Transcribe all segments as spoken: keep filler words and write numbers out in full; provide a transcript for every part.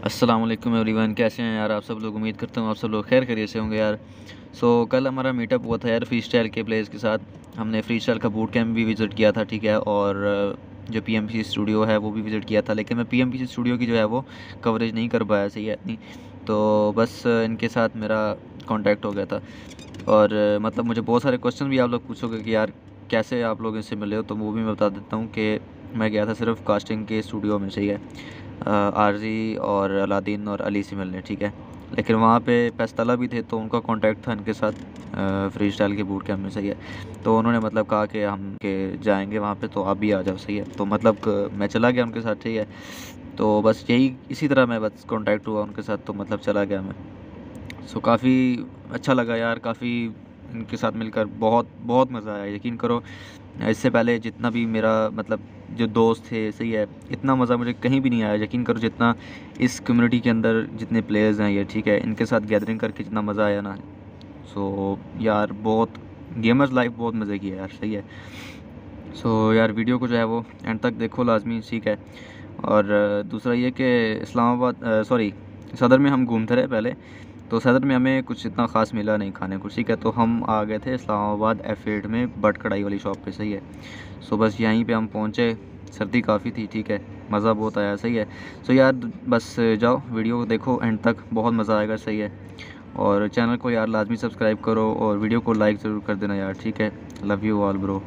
अस्सलाम वालेकुम एवरीवन, कैसे हैं यार आप सब लोग। उम्मीद करता हूँ आप सब लोग खैर खैरियत से होंगे यार। सो so, कल हमारा मीटअप हुआ था यार फ्री स्टाइल के प्लेयर्स के साथ। हमने फ्री स्टाइल का बूट कैंप भी विज़िट किया था, ठीक है। और जो P M P C studio है वो भी विज़िट किया था, लेकिन मैं P M P C studio की जो है वो कवरेज नहीं कर पाया सही है इतनी। तो बस इनके साथ मेरा कॉन्टैक्ट हो गया था। और मतलब मुझे बहुत सारे क्वेश्चन भी आप लोग पूछोगे कि यार कैसे आप लोग इनसे मिले हो, तो वो भी मैं बता देता हूँ कि मैं गया था सिर्फ कास्टिंग के स्टूडियो में, सही है, आरजी और अलादीन और अली से मिलने, ठीक है। लेकिन वहाँ पे पैस्तला भी थे, तो उनका कांटेक्ट था इनके साथ फ्री स्टाइल के बूट कैंप में, सही है। तो उन्होंने मतलब कहा कि हम के जाएंगे वहाँ पे, तो आप भी आ जाओ, सही है। तो मतलब मैं चला गया उनके साथ, ठीक है। तो बस यही इसी तरह मैं बस कांटेक्ट हुआ उनके साथ, तो मतलब चला गया मैं। सो काफ़ी अच्छा लगा यार, काफ़ी इनके साथ मिलकर बहुत बहुत मज़ा आया, यकीन करो। इससे पहले जितना भी मेरा मतलब जो दोस्त थे, सही है, इतना मज़ा मुझे कहीं भी नहीं आया, यकीन करो, जितना इस कम्युनिटी के अंदर जितने प्लेयर्स हैं ये, ठीक है, इनके साथ गैदरिंग करके जितना मज़ा आया ना। सो यार बहुत गेमर्स लाइफ बहुत मज़े की है यार, सही है। सो यार वीडियो को जो है वो एंड तक देखो लाजमी, ठीक है। और दूसरा ये कि इस्लामाबाद सॉरी सदर में हम घूमते रहे पहले, तो सदर में हमें कुछ इतना ख़ास मिला नहीं खाने को, ठीक है। तो हम आ गए थे इस्लामाबाद एफ एट में बट कढ़ाई वाली शॉप पे, सही है। सो बस यहीं पे हम पहुँचे, सर्दी काफ़ी थी, ठीक है, मज़ा बहुत आया, सही है। सो यार बस जाओ वीडियो को देखो एंड तक, बहुत मज़ा आएगा, सही है। और चैनल को यार लाजमी सब्सक्राइब करो और वीडियो को लाइक ज़रूर कर देना यार, ठीक है। Love you all bro.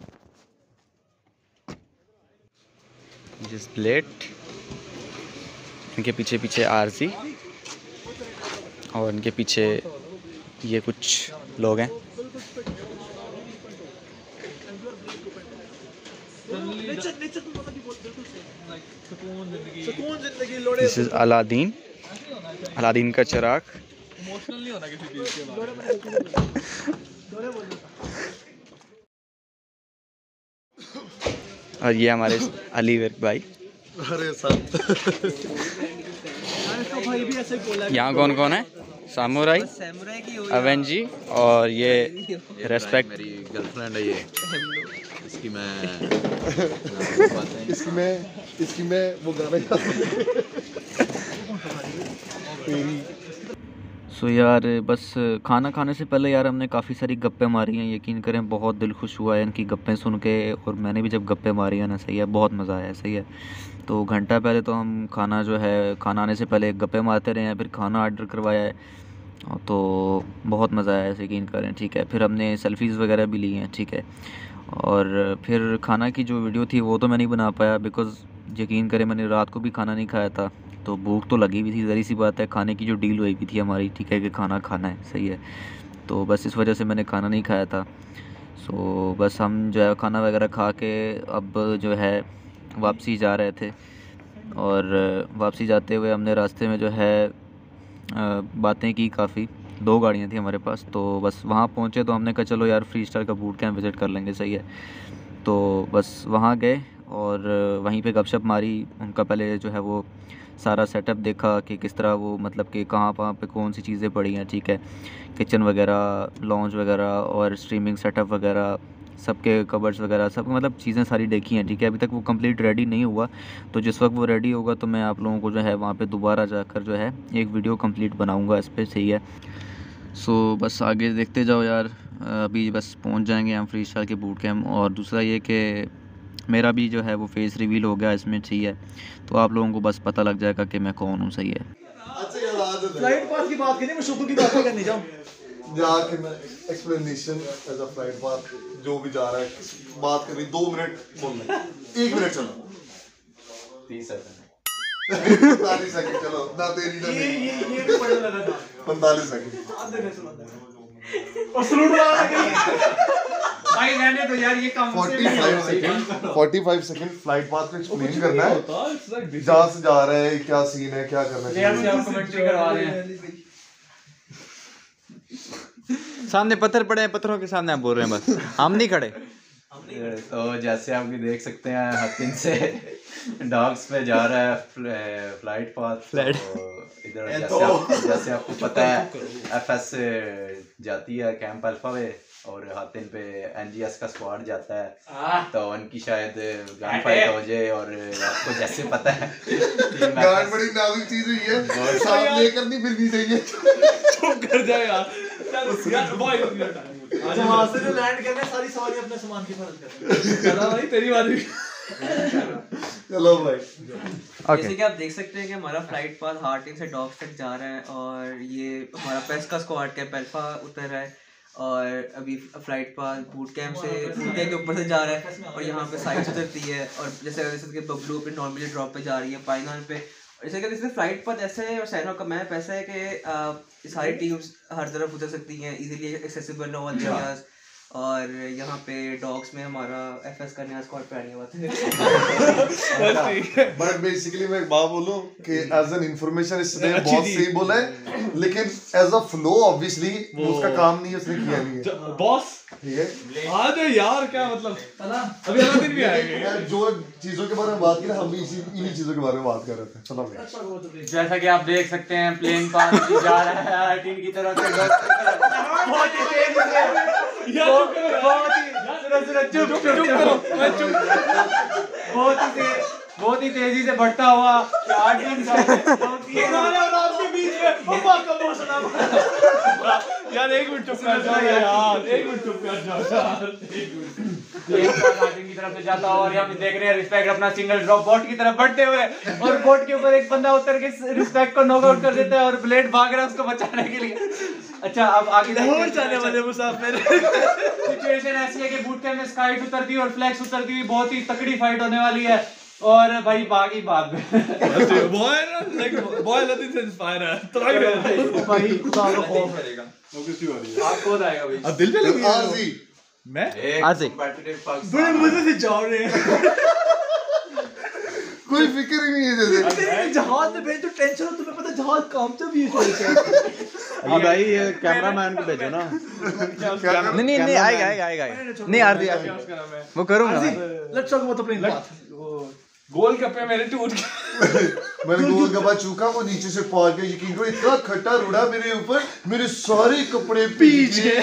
जिस प्लेट इनके पीछे पीछे आरसी और इनके पीछे ये कुछ लोग हैं। दिस इज अलादीन, अलादीन का चिराग। और ये हमारे अली वर्क भाई। अरे यहाँ कौन कौन है? सामुराई, अवेंजी और ये रेस्पेक्ट। मेरी गर्लफ्रेंड है ये, इसकी मैं इसकी मैं इसकी मैं वो गाना सो so यार बस खाना खाने से पहले यार हमने काफ़ी सारी गप्पे मारी हैं, यकीन करें बहुत दिल खुश हुआ है इनकी गप्पें सुन के। और मैंने भी जब गप्पे मारी है ना, सही है, बहुत मज़ा आया, सही है। तो घंटा पहले तो हम खाना जो है खाना आने से पहले गप्पे मारते रहे हैं, फिर खाना ऑर्डर करवाया है, तो बहुत मज़ा आया, यकीन करें, ठीक है। फिर हमने सेल्फ़ीज़ वगैरह भी ली हैं, ठीक है। और फिर खाना की जो वीडियो थी वो तो मैं नहीं बना पाया, बिकॉज़ यकीन करें मैंने रात को भी खाना नहीं खाया था, तो भूख तो लगी हुई थी, ज़री सी बात है, खाने की जो डील हुई भी थी हमारी, ठीक है, कि खाना खाना है, सही है। तो बस इस वजह से मैंने खाना नहीं खाया था। सो बस हम जो है खाना वगैरह खा के अब जो है वापसी जा रहे थे। और वापसी जाते हुए हमने रास्ते में जो है बातें की काफ़ी, दो गाड़ियाँ थी हमारे पास। तो बस वहाँ पहुँचे तो हमने कहा चलो यार फ्री स्टाइल का बूट कैंप विज़िट कर लेंगे, सही है। तो बस वहाँ गए और वहीं पे गपशप मारी। उनका पहले जो है वो सारा सेटअप देखा कि किस तरह वो मतलब कि कहाँ कहाँ पे कौन सी चीज़ें पड़ी हैं, ठीक है, किचन वगैरह, लॉन्च वगैरह और स्ट्रीमिंग सेटअप वगैरह, सबके कवर्स वगैरह, सब मतलब चीज़ें सारी देखी हैं, ठीक है। अभी तक वो कंप्लीट रेडी नहीं हुआ, तो जिस वक्त वो रेडी होगा तो मैं आप लोगों को जो है वहाँ पे दोबारा जाकर जो है एक वीडियो कंप्लीट बनाऊँगा इस पर, सही है। सो बस आगे देखते जाओ यार, अभी बस पहुँच जाएंगे हम फ्री स्टाइल के बूट कैंप। और दूसरा ये कि मेरा भी जो है वो फेस रिवील हो गया इसमें, सही है, तो आप लोगों को बस पता लग जाएगा कि मैं कौन हूँ, सही है। फ्लाइट पास की बात करनी, मैं शुक्र की बात नहीं करनी चाहूँ। जाके मैं explanation as a flight path जो भी जा रहा है बात करनी, दो मिनट बोलना, एक मिनट चलो, तीस सेकंड पैंतालीस सेकंड चलो ना, तेरी ना ये ये ये भी पढ़ने लगा था। पैंतालीस सेकंड आधे में सुना और सलूट वाला भाई रहने तो यार, ये काम मुझसे नहीं पैंतालीस होता। सेकंड पैंतालीस सेकंड फ्लाइट पाथ को एक्सप्लेन करना है, जहाँ से जा रहा है, क्या सीन है, क्या करना प्लेयर से चाहिए। आप कमेंट्री करवा रहे हैं। सामने पत्थर पड़े हैं, पत्थरों के सामने आप बोल रहे हैं, बस हम नहीं खड़े। तो जैसे आप भी देख सकते हैं हथिन से डॉग्स पे जा रहा है फ्लाइट पाथ। फ्लाइट इधर जैसे, आप, जैसे आपको पता है एफ एस जाती है कैंप अल्फा वे, और हातिन पे एनजीएस का स्क्वाड जाता है हाँ। तो उनकी शायद गन फाइट हो जाए और आपको जैसे पता है गान बड़ी नाजुक चीज हुई है साथ लेकर नहीं फिरनी चाहिए। चुप कर जाए यार। चल यार बॉय वहां से जो लैंड करने सारी सवारी अपने सामान की हिफाजत करते हैं। चला भाई तेरी बारी। चलो भाई जैसे कि आप देख सकते हैं कि हमारा फ्लाइट पास हार्टिन से डॉग्स तक जा रहा है और ये हमारा पेस्का स्क्वाड का पेल्फा उतर रहा है और अभी फ्लाइट पास बूट कैंप से बूट कैंप के ऊपर से जा रहा है और यहाँ पे साइड उतरती है और जैसे जैसे कि बबलू पे नॉर्मली ड्रॉप पे जा रही है पाइनान पे। जैसे कि जैसे फ्लाइट पाथ ऐसा है और सैनो का मैप ऐसा है कि सारी टीम्स हर तरफ उतर सकती हैं इजीली एक्सेसिबल नो एरियाज और यहाँ पे डॉग्स में हमारा एफएस का नया स्क्वाड पे आने वाला है। बट बेसिकली मैं एक बात बोलूं कि एज एन इंफॉर्मेशन इसने बहुत सही बोला है लेकिन एज अ फ्लो ऑब्वियसली उसका काम नहीं है उसने किया नहीं है बॉस ठीक है। आज यार क्या मतलब अभी अगला दिन भी आएंगे जो चीजों के बारे में बात की ना हम भी इसी इन्हीं चीजों के बारे में बात कर रहे थे। चलो भैया जैसा कि आप देख सकते हैं प्लेन पास जा रहा है हार्टिन की तरफ से बहुत ही तेज से बहुत ही चुप चुप चुप बहुत ही तेज बहुत ही तेजी से बढ़ता हुआ हार्टिन के बीच में यार एक मिनट चुप कर जाओ यार एक मिनट चुप कर जाओ यार प्लेन पास हार्टिन की तरफ से जाता हुआ और यहाँ पे देख रहे हैं रिस्पेक्ट अपना सिंगल ड्रॉप बोट की तरफ बढ़ते हुए और बोट के ऊपर एक बंदा उतर के रिस्पेक्ट को नॉकआउट कर देता है और ब्लेड भाग रहा है उसको बचाने के लिए। अच्छा अब आगे लाहौर जाने वाले मुसाफिर सिचुएशन ऐसी है कि बूट कैंप में स्काइट उतरती है और फ्लैक्स उतरती हुई बहुत ही तकड़ी फाइट होने वाली है और भाई बाकी बात में बॉय ना लाइक बॉय नथिंग से इंस्पायर है तो भाई भाई खुदा का खौफ करेगा आप कौन आएगा भाई अब दिल पे लगी आरजी मैं आरजी बड़े मजे से जा रहे हैं कोई फिक्र ही नहीं है जैसे जहाज में भेज तो टेंशन हो तुम्हें पता जहाज काम से भी इस वजह से। अभी भाई ये कैमरामैन को भेजो ना नहीं नहीं नहीं आएगा आएगा आएगा नहीं आरजी वो करूंगा let's talk about the plane path. गोल गप्पे मेरे टूट गए मैंने गोल गप्पा चूका वो नीचे से पहुंच गया यकीन करो इतना खट्टा रुड़ा मेरे ऊपर मेरे सारे कपड़े भीग गए।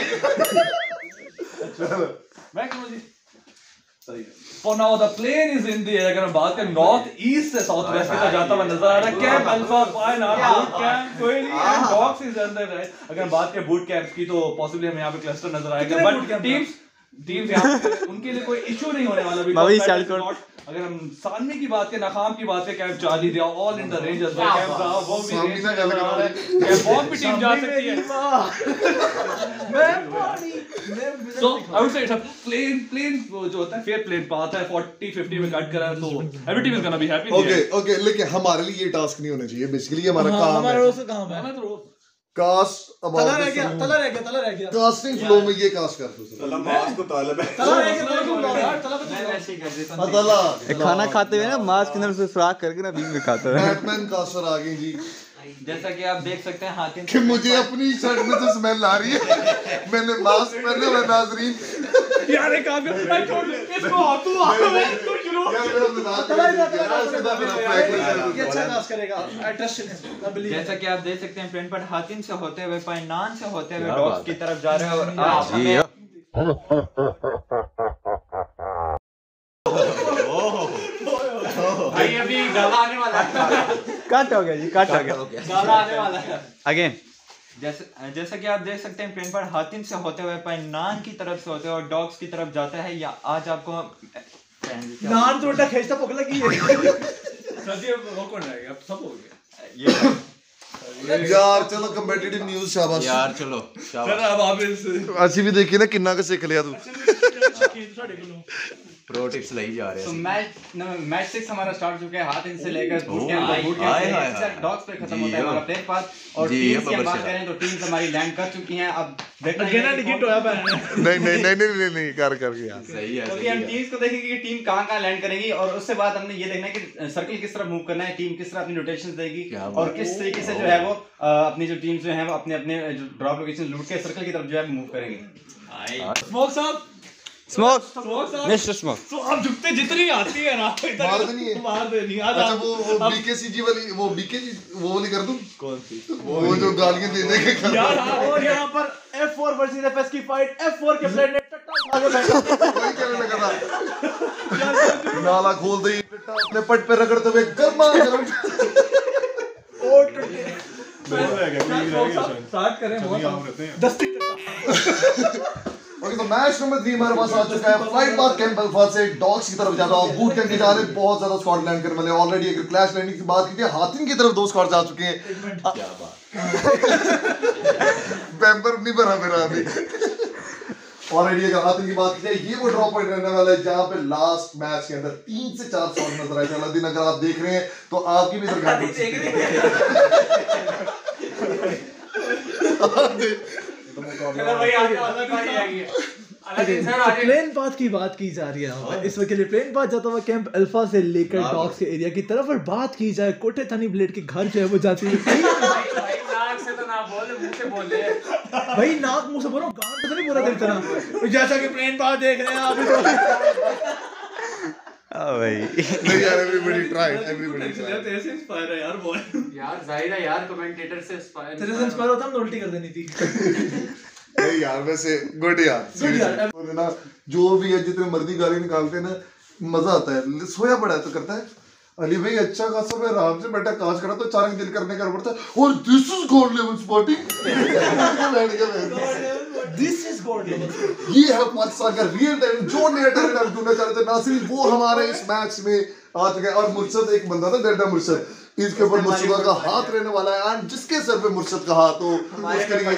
मैं क्यों जी सही For now the plane is in the air अगर हम बात करें नॉर्थ ईस्ट से साउथ वेस्ट की तरफ जाता हुआ नजर आ रहा है कैंप अल्फा पाइनआप बूट कैंप कोई नहीं है डॉग्स इज अंदर है। अगर हम बात करें बूट कैंप्स की तो पॉसिबली हमें यहाँ पे क्लस्टर नजर आएगा बट टीम्स टीम्स यहाँ पे उनके लिए कोई इशू नहीं होने वाला बिकॉज़ अगर हम सानवी की बात करें नाकाम की बात करें camp Charlie they all in the range as well camp Bravo वो भी रेंज में नजर आ रहा है कैंप बॉम्ब भी टीम जा सकती है। मैं पानी So I would say it's a plain plain वो जो होता है fair plain path है forty fifty में कट करा तो every team is gonna be happy। Okay okay लेकिन हमारे लिए ये टास्क नहीं होना चाहिए बेसिकली हमारा काम है हमारा रोज का काम है। मैं तो कास्ट तला रह गया तला रह गया तला रह गया कास्टिंग फ्लो में ये कास्ट कर दो तला रह गया तला क्यों बुलाओ यार तला मैं वैसे ही कर देता हूँ अतला खाना खाते हुए ना मास्क के अंदर से सुराख करके ना बीच में खाता है। बैटमैन कास्टर आ गए जी जैसा कि आप देख सकते हैं हातिन कि मुझे अपनी शर्ट में तो स्मेल आ रही है मैंने मास्क पहने हुए नाजरीन यार एक काम कर मैं छोड़ दे इसको तू आ मैं तू शुरू यार मेरा मजाक तला कर तला दिया यार उसके बाद मेरा फ्लैग ये लगा अच्छा कास्ट करेगा I trust him I believe. जैसा कि आप देख सकते हैं प्लेन पर हातिन से होते हुए पाइनान से होते हुए क्या डॉग्स बात की तरफ जा रहे हैं और जी आप हमें भाई अभी गाला आने वाला है कट हो गया जी कट हो गया गाला आने वाला है अगेन जैसे जैसा कि आप देख सकते हैं प्लेन पर हातिन से होते हुए पाइनान की तरफ से होते हुए और डॉग्स की तरफ जाता है या आज आपको नान तो उल्टा खींचता पकड़ लगी है सदी वो कौन रहेगा अब सब हो गया ये यार चलो कम्पिटिटिव न्यूज़ शाबाश यार चलो शाबाश चल अब आप इस ਅਸੀਂ ਵੀ ਦੇਖੀ ਨਾ ਕਿੰਨਾ ਕੁ ਸਿੱਖ ਲਿਆ ਤੂੰ प्रो टिप्स ले ही जा रहे तो हैं मैच मैच सिक्स हमारा स्टार्ट चुका है हाथ इनसे लेकर बूट ओ, camp high, boot high, high, camp high. Dogs पे खत्म जी, होता है हमारा यो। प्लेन पाथ और जी, टीम्स की यो, हम बात बबल करें तो टीम्स हमारी लैंड कर चुकी हैं अब देखना अगेन टिकट होया पैन ਨਹੀਂ ਨਹੀਂ ਨਹੀਂ ਨਹੀਂ ਨਹੀਂ ਕਰ ਕਰ ਗਿਆ सही है क्योंकि सही हम है टीम्स को देखेंगे कि टीम कहाँ कहाँ लैंड करेगी और उससे बाद हमने ये देखना है कि सर्कल किस तरह मूव करना है टीम किस तरह अपनी रोटेशंस देगी क्या और बात किस तरीके से जो है वो अ, अपनी जो टीम्स जो है वो अपने अपने जो ड्रॉप लोकेशन लूट के सर्कल की तरफ जो है मूव करेंगे स्मोक साहब smoke Smokes are- mister smoke. तो अब झुकते जितनी आती है ना इतना मार देनी है। मार देनी है। अच्छा वो वो बीकेसीजी वाली वो बीकेजी वो वाली कर दूं? कौन सी? वो जो गालियां दे दे के कर यार हाँ, और यहाँ पर एफ फोर वर्सेस एफएस की फाइट एफ फोर के प्लेयर ने टट्टा उठा के बैठा। वही कहने लगा था। नाला खोल दे टट्टा अपने पट पे रगड़ते हुए गर्मा गर्म। स्टार्ट करें बहुत ओके तो मैच नंबर थ्री हमारे पास आ चुका है। फ्लाइट पाथ कैंप अल्फा से डॉग्स की तरफ जाता है। बूट कैंप की जा रहे हैं, बहुत ज्यादा स्क्वाड लैंड करने वाले हैं। ऑलरेडी अगर क्लैश लैंडिंग की बात की जाए हाथिन की तरफ दो स्क्वाड जा चुके हैं। क्या बात पैम्पर नहीं भरा मेरा अभी। ऑलरेडी अगर हाथिन की बात की जाए ये वो ड्रॉप पॉइंट रहने वाला है जहां पे लास्ट मैच के अंदर तीन से चार शॉट नजर आए थे। अलादीन अगर आप देख रहे हैं तो आपकी भी इधर गाड़ी देख रही है। चलो भाई आगे वाला पार्टी आ गई अलादीन सर आगे। प्लेन पाथ की बात की जा रही है यहाँ पे। इस वक्त के लिए प्लेन पाथ जाता हुआ कैंप अल्फा से लेकर डॉग्स के एरिया की तरफ। और बात की जाए कोठे थानी ब्लेड के घर जो है वो जाती है। भाई नाक से तो ना बोल मुंह से बोल ले भाई नाक मुंह से बोलो गांड तो नहीं बोला तेरी तरह। जैसा कि प्लेन पाथ देख रहे हैं आप। हाँ भाई नहीं यार एवरीबॉडी ट्राइड एवरीबॉडी ट्राइड। ऐसे इंस्पायर है यार बॉय। यार जाहिर है यार कमेंटेटर से इंस्पायर तेरे से इंस्पायर होता हम उल्टी कर देनी थी। नहीं यार वैसे गुड यार Good यार। और ना जो भी है जितने मर्जी गाली निकालते हैं ना मजा आता है। सोया पड़ा है तो करता है अली भाई अच्छा खासा मैं आराम से बैठा काज करा तो अचानक दिल करने का पड़ता है और this is god level spotting. This is god level. ये है पाकिस्तान का रियल टैलेंट जो नया टैलेंट हम ढूंढना चाह रहे थे। नासिर वो हमारे इस मैच में आ चुके हैं। और मुर्शद एक बंदा था डेल्टा मुर्शद इसके ऊपर मुर्शदा का हाथ रहने वाला है। एंड जिसके सर पे मुर्शद का हाथ हो उसके लिए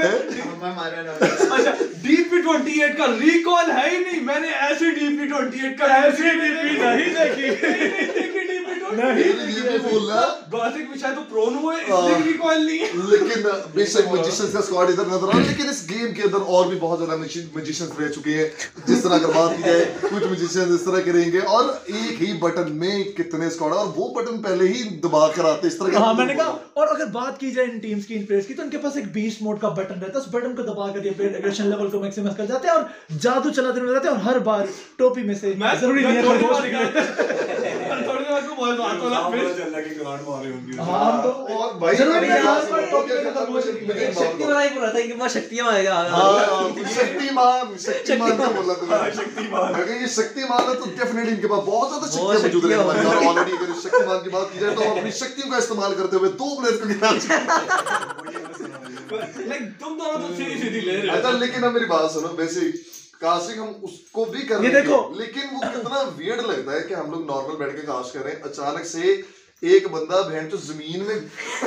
अच्छा डीपी अट्ठाईस का रिकॉल है ही नहीं। मैंने ऐसी डीपी अट्ठाईस का ऐसी डीपी नहीं देखी। नहीं बोल रहा गॉसिप में शायद तो प्रोन हुए इसलिए रिकॉल नहीं है। लेकिन बेशक मैजिशियंस का स्क्वाड इधर नजर आ रहा है। लेकिन इस गेम के अंदर और भी बहुत ज्यादा मैजिशियंस रह चुके हैं। जिस तरह अगर बात की जाए कुछ मैजिशियंस इस तरह के रहेंगे और एक ही बटन में कितने स्क्वाड और वो बटन पहले ही दबा कर आते इस तरह का। हाँ मैंने कहा। और अगर बात की जाए इन टीम्स की इन प्लेयर्स की तो उनके पास एक बीस्ट मोड का बटन रहता है। उस बटन को दबा कर ये प्लेयर एग्रेशन लेवल को मैक्सिमाइज कर जाते हैं और जादू चलाते नजर आते हैं। और हर बार टोपी में से जरूरी नहीं है खरगोश निकले। थोड़ी देर को बहुत बात होला फिर हाँ तो और भाई जरूरी है हर बार शक्तिमान टोपी में खरगोश निकले। शक्तिमान ही बोला था इनके पास शक्तियां आएगा शक्तिमान शक्तिमान क्या बोला तुमने? शक्तिमान अगर ये शक्तिमान है तो डेफिनेटली इनके पास बहुत ज्यादा शक्तियां मौजूद है। और ऑलरेडी अगर शक्तिमान की बात की जाए तो अपनी शक्तियों का इस्तेमाल करते हुए दो प्लेयर्स को गिरा चुके हैं। लाइक तुम दोनों तो सीधी सीधी ले रहे हो। अच्छा लेकिन अब मेरी बात सुनो वैसे कास्टिंग हम उसको भी कर ये रहे देखो। हैं लेकिन वो कितना वियर्ड लगता है कि हम लोग नॉर्मल बैठ के कास्ट कर रहे हैं अचानक से एक बंदा बहन तो जमीन में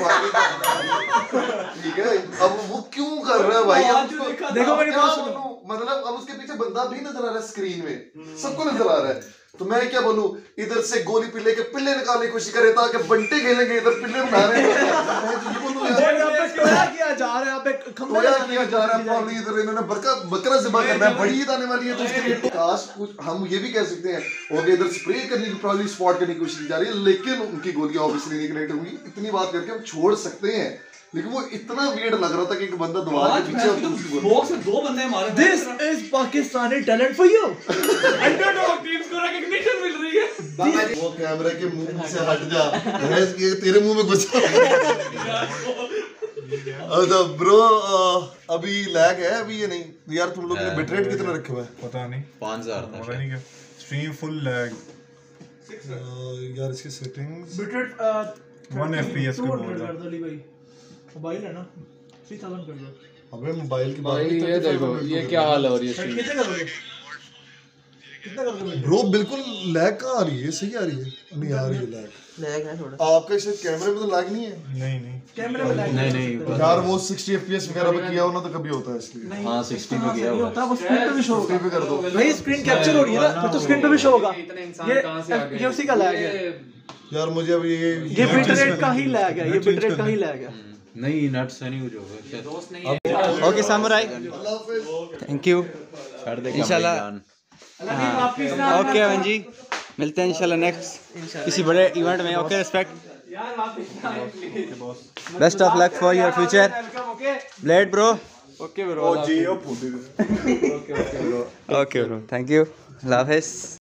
ठीक है। अब वो क्यों कर रहा है भाई? अब उसको देखो मेरी क्या बात सुनो। बोलूं? मतलब अब उसके पीछे बंदा भी नजर आ रहा है स्क्रीन में सबको नजर आ रहा है। तो मैं क्या बोलूं इधर से गोली पिल्ले के पिल्ले निकालने की कोशिश करे ताकि बंटे खेलेंगे इधर पिल्ले उठा रहे हैं। क्या किया जा रहा है यहाँ पे खंबे क्या किया जा रहा है? प्रॉब्लम इधर इन्होंने बरका बकरा ज़िबा करना है। बड़ी ईद आने वाली है तो उसके लिए काश कुछ हम ये भी कह सकते हैं ओके इधर स्प्रे करने की प्रॉब्लम स्पॉट करने की कोशिश की जा रही है लेकिन उनकी गोलियां ऑब्वियसली नहीं कनेक्ट होंगी। इतनी बात करके हम छोड़ सकते हैं लेकिन वो इतना वियर्ड लग रहा था कि एक बंदा दीवार के पीछे और दूसरी बॉक्स से दो बंदे मारे। This is Pakistani talent for you. Underdog teams को रिकॉग्निशन मिल रही है। वो कैमरे के मुंह से हट जा भैंस ये तेरे मुंह में घुसा। अच्छा ब्रो अभी लैग है अभी ये नहीं यार तुम लोग ने बिट रेट कितना रखे हुआ है? पता नहीं पाँच हजार था पता नहीं क्या स्ट्रीम फुल लैग यार इसकी settings bitrate one FPS two का हंड्रेड बोल कर दो ली भाई। मोबाइल है ना थ्री थाउज़ेंड कर दो। अबे मोबाइल की बात भाई ये देखो ये क्या हाल है और ये कितने करोगे? कितना करोगे? ब्रो बिल्कुल लैग कहाँ आ रही है? सही आ रही है? नहीं आ रही है लैग। लैग है थोड़ा। आपका शायद कैमरे में तो लैग नहीं है। नहीं नहीं कैमरे में लैग नहीं नहीं यार वो साठ एफपीएस वगैरह पे किया हो ना तो कभी होता है इसलिए। हाँ साठ पे किया नहीं हुआ होता वो स्क्रीन पे भी शो होगा। पे कर दो भाई स्क्रीन कैप्चर हो रही है ना तो स्क्रीन पे भी शो होगा। इतने इंसान ये कहां से आ गए? ये उसी का लैग है। यार मुझे अब ये ये बिटरेट का ही लैग है। ये बिटरेट का ही लैग है। नहीं नट से नहीं कुछ होगा दोस्त नहीं है। ओके सामुराई अल्लाह हाफिज। थैंक यू कर दे इंशाल्लाह। ओके अवन जी मिलते हैं इंशाल्लाह नेक्स्ट किसी बड़े इवेंट में। Okay respect best of luck for your future blade bro. Okay bro ओ जी ओ पुदे okay okay bro okay bro thank you अल्लाह हाफिज़